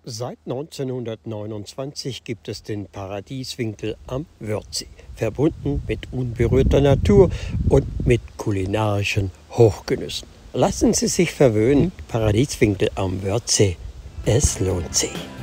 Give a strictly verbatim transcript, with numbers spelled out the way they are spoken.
Seit neunzehnhundertneunundzwanzig gibt es den Paradieswinkel am Wörthsee, verbunden mit unberührter Natur und mit kulinarischen Hochgenüssen. Lassen Sie sich verwöhnen, Paradieswinkel am Wörthsee, es lohnt sich.